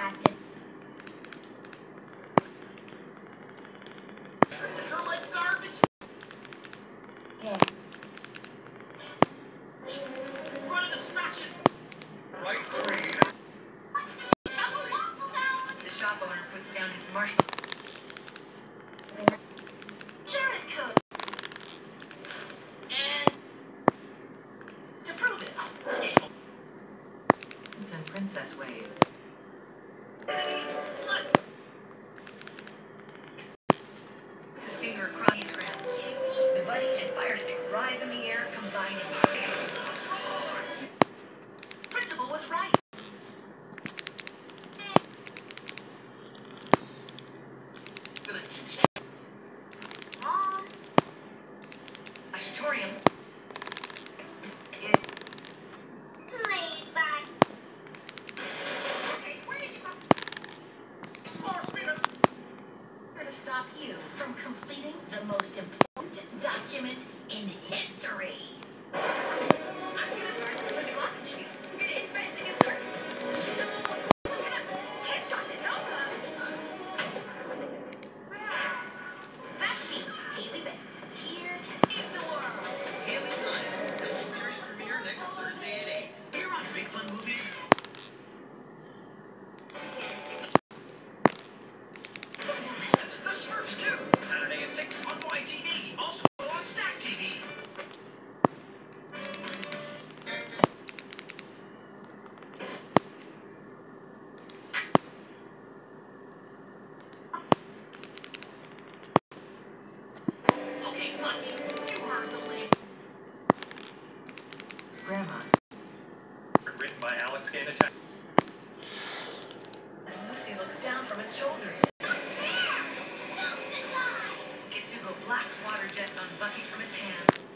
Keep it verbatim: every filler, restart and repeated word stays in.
fast and treated her like garbage. yeah. Run a distraction. Right three. The shop owner puts down his marshmallow. Jericho. And to prove it, it's a princess wave. Mrs. Finger across the scrap. The buddy and fire stick rise in the air, combining. Principal was right. Gonna teach Mom. Ashtorium. Laid back. Okay, where did you go? Here to stop you from completing the most important document in history. I'm gonna learn to live glockenspiel. I'm gonna invent the new word. I'm gonna kiss on the Nova. That's me, Haley Banks, here to save the world. Haley Science, the new series premiere next Thursday at eight. Here on Big Fun Movies. Movies, that's The Smurfs two. Saturday at six on Y T V. Also on Stack T V. Okay, Lucky, you heard the lead. Grandma. Written by Alex Ganata. As Lucy looks down from its shoulders. Kitsugo blasts water jets on Bucky from his hand.